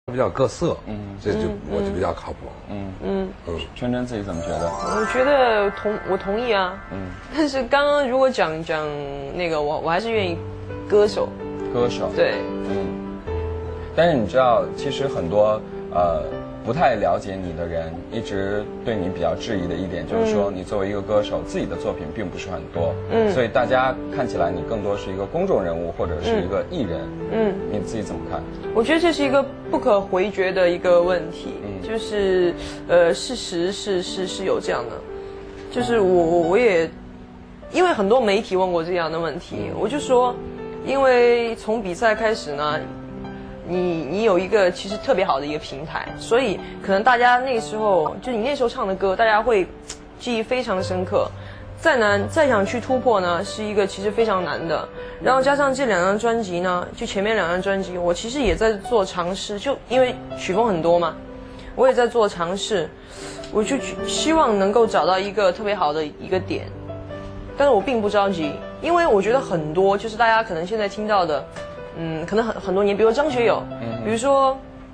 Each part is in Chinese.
比较各色，这就我就比较靠谱。 春春自己怎么觉得？ 我觉得我同意啊。但是刚刚如果讲那个，我还是愿意歌手。 歌手。 对。 但是你知道，其实很多不太了解你的人，一直对你比较质疑的一点就是说，你作为一个歌手，自己的作品并不是很多，所以大家看起来你更多是一个公众人物或者是一个艺人，你自己怎么看？ 我觉得这是一个不可回绝的一个问题，就是事实是有这样的，就是我也因为很多媒体问过这样的问题，我就说，因为从比赛开始呢。你有一个其实特别好的一个平台，所以可能大家那个时候就你那时候唱的歌，大家会记忆非常深刻。再想去突破呢，是一个其实非常难的。然后加上这2张专辑呢，就前面2张专辑，我其实也在做尝试，就因为曲风很多嘛，我也在做尝试，我就希望能够找到一个特别好的一个点。但是我并不着急，因为我觉得很多就是大家可能现在听到的。可能很多年，比如张学友，比如说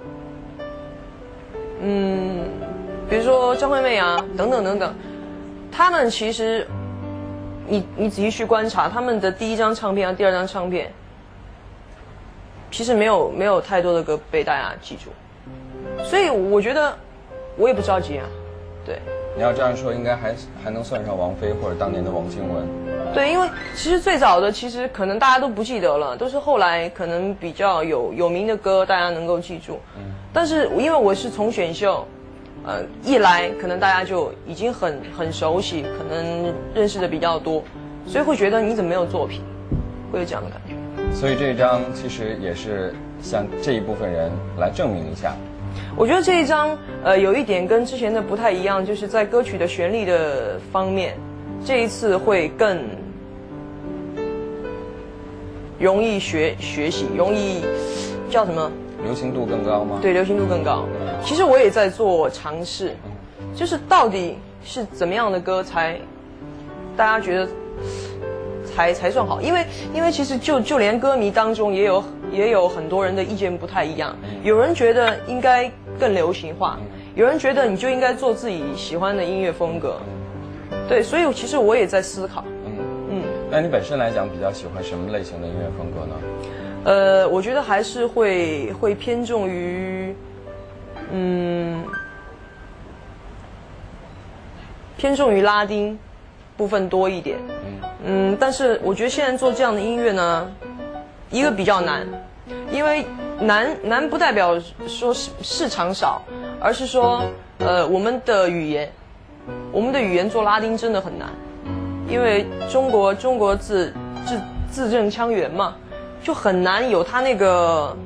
张惠妹啊，等等，他们其实，你仔细去观察他们的第1张唱片和第2张唱片，其实没有太多的歌被大家记住，所以我觉得我也不着急啊，对。 你要这样说，应该还能算上王菲或者当年的王靖雯。 对，因为其实最早的其实可能大家都不记得了，都是后来可能比较有名的歌大家能够记住。但是因为我是从选秀，一来可能大家就已经很熟悉，可能认识的比较多，所以会觉得你怎么没有作品，会有这样的感觉。 所以这一张其实也是向这一部分人来证明一下。 我觉得这一张有一点跟之前的不太一样，就是在歌曲的旋律的方面，这一次会更容易学习，容易叫什么？ 流行度更高吗？ 对，流行度更高。其实我也在做尝试，就是到底是怎么样的歌才大家觉得才算好？因为其实就连歌迷当中也有很多人的意见不太一样，有人觉得应该更流行化，有人觉得你就应该做自己喜欢的音乐风格。对，所以其实我也在思考。 那你本身来讲比较喜欢什么类型的音乐风格呢？ 我觉得还是会偏重于，偏重于拉丁部分多一点。但是我觉得现在做这样的音乐呢，一个比较难，因为难不代表说市场少，而是说我们的语言做拉丁真的很难，因为中国字正腔圆嘛，就很难有它那个，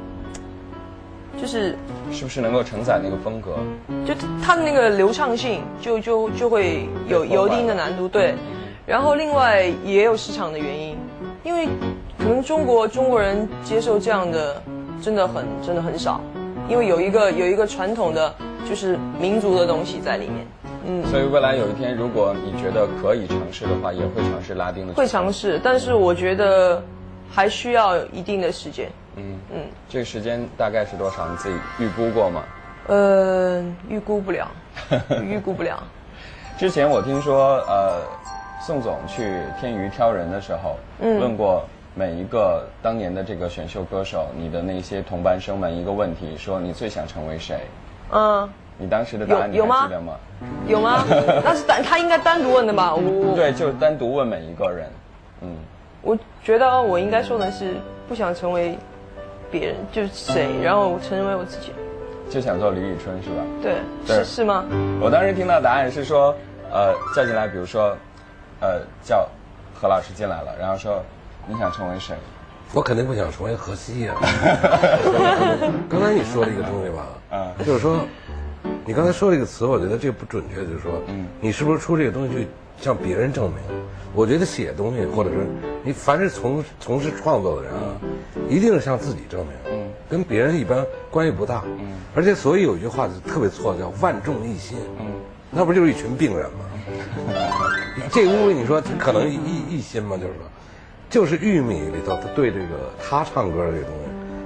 是不是能够承载那个风格？ 就它的那个流畅性就会有一定的难度，对。然后另外也有市场的原因，因为可能中国人接受这样的真的很少，因为有一个传统的就是民族的东西在里面。 所以未来有一天，如果你觉得可以尝试的话，也会尝试拉丁的。 会尝试，但是我觉得还需要一定的时间。 这个时间大概是多少？你自己预估过吗？ 预估不了，预估不了。 之前我听说，宋总去天娱挑人的时候，问过每一个当年的这个选秀歌手，你的那些同班生们一个问题，说你最想成为谁？你当时的答案你还记得吗？ 有吗？那是他应该单独问的吧？ 对，就是单独问每一个人。 我觉得我应该说的是不想成为别人，就是谁，然后成为我自己。 就想做李宇春是吧？ 对，是吗？ 我当时听到答案是说，叫进来，比如说，叫何老师进来了，然后说你想成为谁？ 我肯定不想成为荷西呀。刚才你说了一个东西吧，就是说，你刚才说了一个词，我觉得这个不准确，就是说，你是不是出这个东西去向别人证明？我觉得写东西，或者是你凡是从事创作的人啊，一定是向自己证明，跟别人一般关系不大，而且所以有一句话就特别错，叫万众一心，那不就是一群病人吗？这个屋里你说他可能一心吗？就是说，就是玉米里头他对这个他唱歌的这个东西，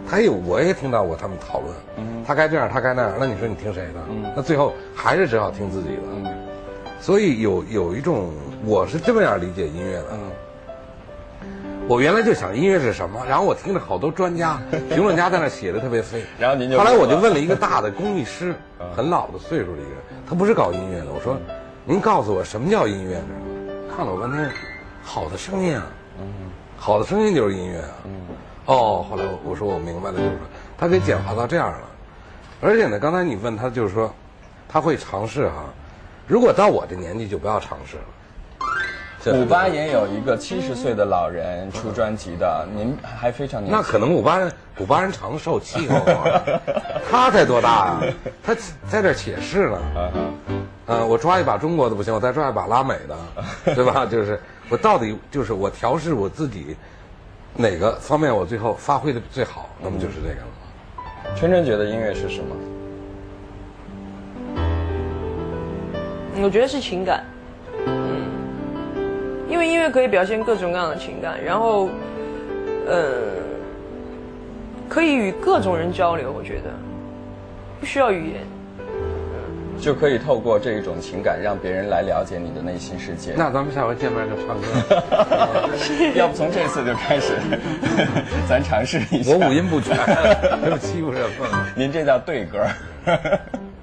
我也听到过他们讨论，他该这样，他该那样，那你说你听谁的？那最后还是只好听自己的。所以有一种，我是这么样理解音乐的。我原来就想音乐是什么，然后我听了好多专家、评论家在那写的特别飞， 然后您就后来我就问了一个大的工艺师，很老的岁数的一个人，他不是搞音乐的，我说您告诉我什么叫音乐呢？看了我半天，好的声音啊，好的声音就是音乐啊。后来我说我明白了，就是说他给简化到这样了，而且呢，刚才你问他就是说他会尝试哈，如果到我这年纪就不要尝试了。 古巴也有一个70岁的老人出专辑的，您还非常年轻。 那可能古巴人长寿气候啊，他才多大啊？他在这且试呢。我抓一把中国的不行，我再抓一把拉美的，对吧？就是我到底就是我调试我自己哪个方面我最后发挥的最好，那么就是这个了。 春春觉得音乐是什么？ 我觉得是情感。因为音乐可以表现各种各样的情感，然后，可以与各种人交流。我觉得不需要语言， 就可以透过这一种情感让别人来了解你的内心世界。 那咱们下回见面就唱歌， 要不从这次就开始，咱尝试一下。 我五音不全，没有欺负人。 您这叫对歌。